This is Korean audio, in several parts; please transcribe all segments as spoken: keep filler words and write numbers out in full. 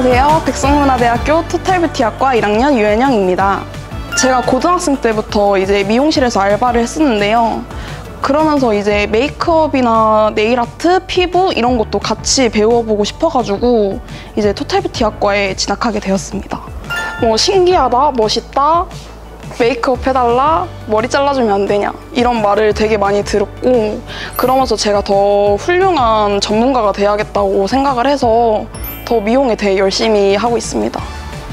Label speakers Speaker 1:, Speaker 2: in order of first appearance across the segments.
Speaker 1: 안녕하세요. 백성문화대학교 토탈뷰티학과 일 학년 유현영입니다. 제가 고등학생 때부터 이제 미용실에서 알바를 했었는데요. 그러면서 이제 메이크업이나 네일아트, 피부 이런 것도 같이 배워보고 싶어가지고 이제 토탈뷰티학과에 진학하게 되었습니다. 뭐 신기하다, 멋있다, 메이크업 해달라, 머리 잘라주면 안 되냐 이런 말을 되게 많이 들었고, 그러면서 제가 더 훌륭한 전문가가 돼야겠다고 생각을 해서 더 미용에 대해 열심히 하고 있습니다.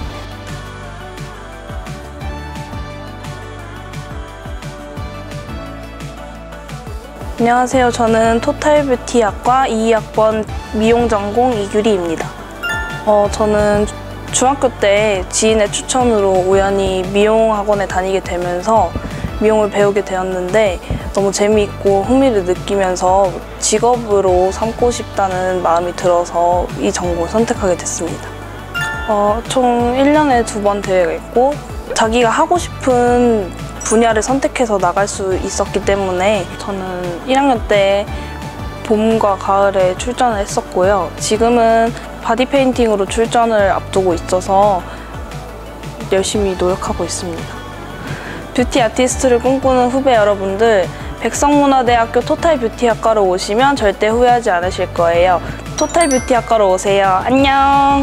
Speaker 2: 안녕하세요. 저는 토탈뷰티학과 이 학번 미용 전공 이규리입니다. 어, 저는 중학교 때 지인의 추천으로 우연히 미용학원에 다니게 되면서 미용을 배우게 되었는데 너무 재미있고 흥미를 느끼면서 직업으로 삼고 싶다는 마음이 들어서 이 전공을 선택하게 됐습니다. 어, 총 일 년에 두 번 대회가 있고 자기가 하고 싶은 분야를 선택해서 나갈 수 있었기 때문에 저는 일 학년 때 봄과 가을에 출전을 했었고요. 지금은 바디 페인팅으로 출전을 앞두고 있어서 열심히 노력하고 있습니다. 뷰티 아티스트를 꿈꾸는 후배 여러분들, 백성문화대학교 토탈뷰티학과로 오시면 절대 후회하지 않으실 거예요. 토탈뷰티학과로 오세요. 안녕!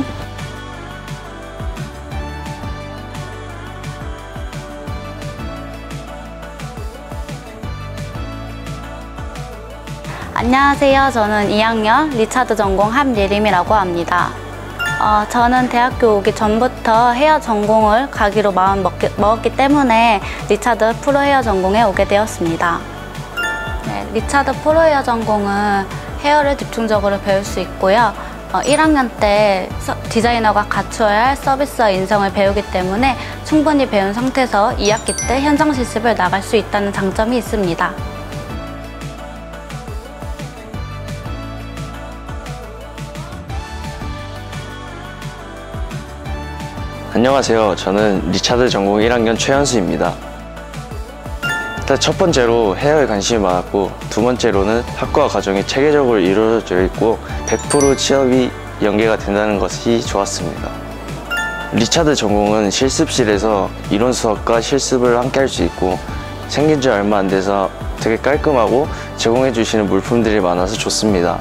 Speaker 3: 안녕하세요. 저는 이 학년 리차드 전공 함예림이라고 합니다. 어, 저는 대학교 오기 전부터 헤어 전공을 가기로 마음 먹기, 먹었기 때문에 리차드 프로 헤어 전공에 오게 되었습니다. 네, 리차드 프로 헤어 전공은 헤어를 집중적으로 배울 수 있고요. 어, 일 학년 때 서, 디자이너가 갖추어야 할 서비스와 인성을 배우기 때문에 충분히 배운 상태에서 이 학기 때 현장 실습을 나갈 수 있다는 장점이 있습니다.
Speaker 4: 안녕하세요. 저는 리차드 전공 일 학년 최현수입니다. 일단 첫 번째로 헤어에 관심이 많았고, 두 번째로는 학과 과정이 체계적으로 이루어져 있고 백 퍼센트 취업이 연계가 된다는 것이 좋았습니다. 리차드 전공은 실습실에서 이론 수업과 실습을 함께 할 수 있고, 생긴 지 얼마 안 돼서 되게 깔끔하고 제공해 주시는 물품들이 많아서 좋습니다.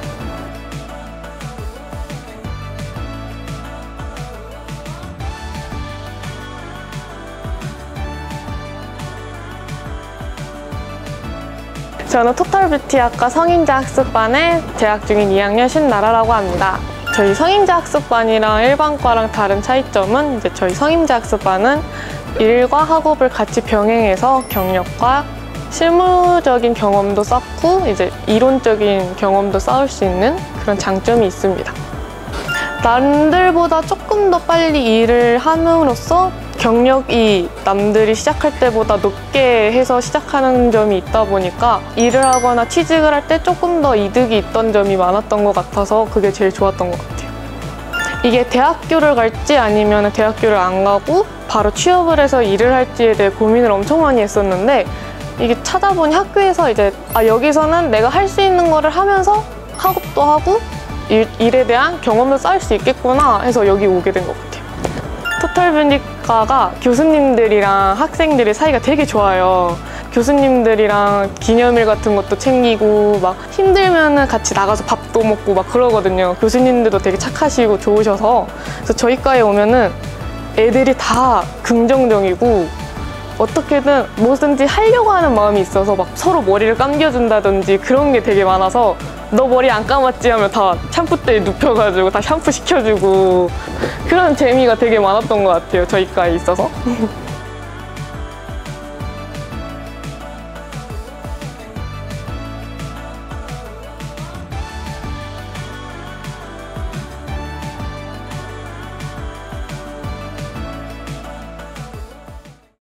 Speaker 5: 저는 토탈뷰티학과 성인자 학습반에 재학 중인 이 학년 신나라라고 합니다. 저희 성인자 학습반이랑 일반과랑 다른 차이점은 이제 저희 성인자 학습반은 일과 학업을 같이 병행해서 경력과 실무적인 경험도 쌓고 이제 이론적인 경험도 쌓을 수 있는 그런 장점이 있습니다. 남들보다 조금 더 빨리 일을 함으로써 경력이 남들이 시작할 때보다 높게 해서 시작하는 점이 있다 보니까 일을 하거나 취직을 할 때 조금 더 이득이 있던 점이 많았던 것 같아서 그게 제일 좋았던 것 같아요. 이게 대학교를 갈지 아니면 대학교를 안 가고 바로 취업을 해서 일을 할지에 대해 고민을 엄청 많이 했었는데, 이게 찾아보니 학교에서 이제 아 여기서는 내가 할 수 있는 거를 하면서 학업도 하고 일, 일에 대한 경험도 쌓을 수 있겠구나 해서 여기 오게 된 것 같아요. 토탈뷰티과가 교수님들이랑 학생들이 사이가 되게 좋아요. 교수님들이랑 기념일 같은 것도 챙기고 막 힘들면은 같이 나가서 밥도 먹고 막 그러거든요. 교수님들도 되게 착하시고 좋으셔서. 그래서 저희 과에 오면은 애들이 다 긍정적이고 어떻게든 뭐든지 하려고 하는 마음이 있어서 막 서로 머리를 감겨준다든지 그런 게 되게 많아서 너 머리 안 감았지 하면 다 샴푸대에 눕혀가지고 다 샴푸 시켜주고 그런 재미가 되게 많았던 것 같아요. 저희 과에 있어서.